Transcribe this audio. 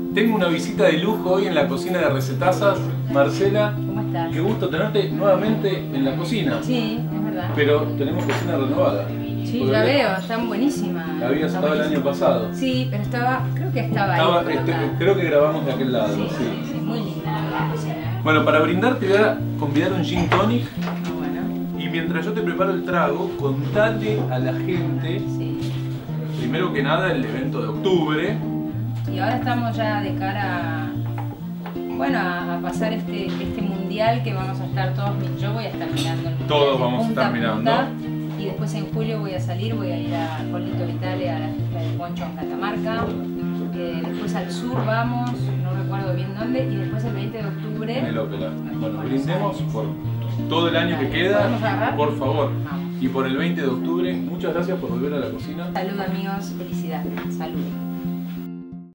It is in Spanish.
Tengo una visita de lujo hoy en la cocina de Recetazas. Marcela, ¿Cómo estás? qué gusto tenerte nuevamente en la cocina. Sí, es verdad. Pero tenemos cocina renovada. Sí, Porque ya veo, están buenísimas. la habías Está estado el año buenísima. pasado. Sí, pero creo que estaba ahí. Creo que grabamos de aquel lado. Sí, Sí. sí, sí, muy linda la cocina. Bueno, para brindar te voy a convidar un gin tonic. Ah, bueno, Y mientras yo te preparo el trago, contale a la gente, sí. primero que nada, el evento de octubre. Y ahora estamos ya de cara a pasar este mundial que vamos a estar todos. Yo voy a estar mirando el mundial. Todos de vamos a punta estar mirando. punta, y después en julio voy a salir, voy a ir a Polito Vitale a la fiesta de Poncho en Catamarca. Después al sur vamos, no recuerdo bien dónde, y después el 20 de octubre. En el ópera. Bueno, brindemos por todo el año que queda, ¿Podemos agarrar? por favor. Vamos. Y por el 20 de octubre, muchas gracias por volver a la cocina. Salud amigos, felicidad, salud.